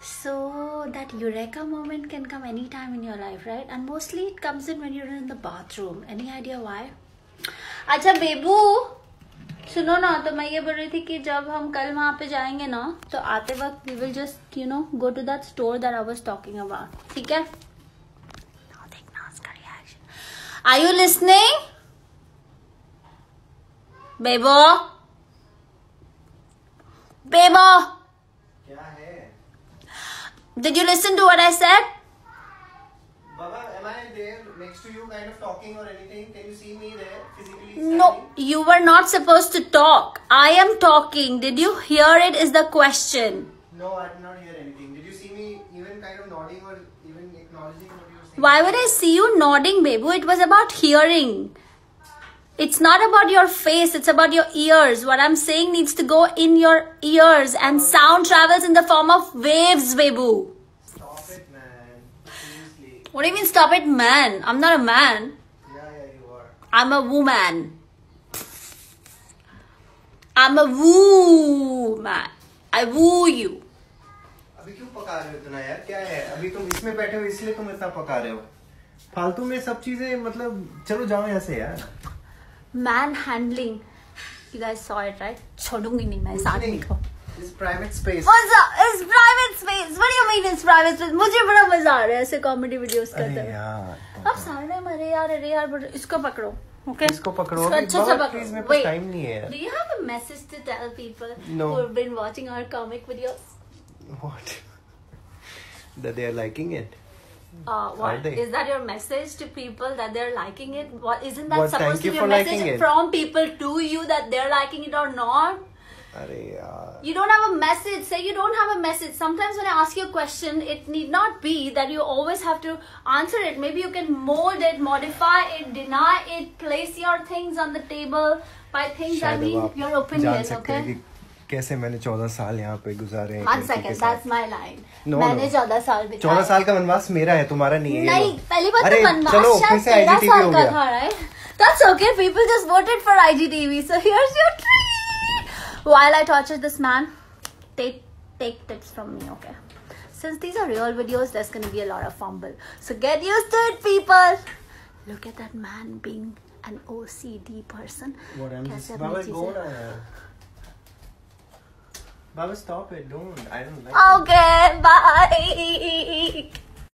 So that eureka moment can come anytime in your life, right? And mostly it comes in when you're in the bathroom. Any idea why? अच्छा बेबू सुनो ना, तो मैं ये बोल रही थी कि जब हम कल वहाँ पे जाएंगे ना, तो आते वक्त we will just go to that store that I was talking about. ठीक है? now देखना उसका reaction. Are you listening? बेबो बेबो क्या है? Did you listen to what I said? Baba, am I there next to you kind of talking or anything? Can you see me there physically? No, standing? you were not supposed to talk. I am talking. Did you hear it is the question. No, I did not hear anything. Did you see me even kind of nodding or even acknowledging what you were saying? Why would I see you nodding, babu? It was about hearing. It's not about your face. It's about your ears. What I'm saying needs to go in your ears, and sound travels in the form of waves, babu. Stop it, man. Seriously. What do you mean stop it, man? I'm not a man. Yeah, you are. I'm a woman. I'm a woo man. I woo you. अभी क्यों पका रहे हो इतना यार? क्या है? अभी तुम इसमें बैठे हो इसलिए तुम इतना पका रहे हो? फालतू में सब चीजें मतलब चलो जाओ यहाँ से यार. Manhandling. You guys saw it, right? छोड़ूंगी नहीं मैं इस आदमी को. This private space. What's up? It's private space. What do you mean it's private space? मुझे बड़ा मजा आ रहा है ऐसे कॉमेडी वीडियोस करते अरे हुए. यार. अब सारे मरे यार इसको पकड़ो. Okay? इसको पकड़ो. इसको अच्छे से पकड़ो. प्लीज मेरे पास टाइम नहीं है. Do you have a message to tell people No. who have been watching our comic videos? What? That they are liking it. What Are they? is that your message to people that they're liking it? What isn't that What, supposed thank to you be a for message liking it? from people to you that they're liking it or not? अरे यार. You don't have a message. Say you don't have a message. Sometimes when I ask you a question, it need not be that you always have to answer it. Maybe you can mold it, modify it, deny it, place your things on the table. By things I mean your opinion. Okay. कैसे मैंने 14 साल यहाँ पे गुजारे हैं. 1 second, that's my line. No, मैंने 14 साल बिताए. 14 साल का वनवास मेरा है, तुम्हारा नहीं है. नहीं, पहली बात तो वनवास चलो फिर से शायद 13 IGTV साल हो का गया. था, right? That's okay. People just voted for IGTV. So here's your treat. While I torture this man, take tips from me, okay? Since these are real videos, there's gonna be a lot of fumble. So get used to it, people. Look at that man being an OCD person. What am कैसे I? अपनी Baba, चीजें- go now. Baba, stop it. Don't. I don't like it. Okay, bye.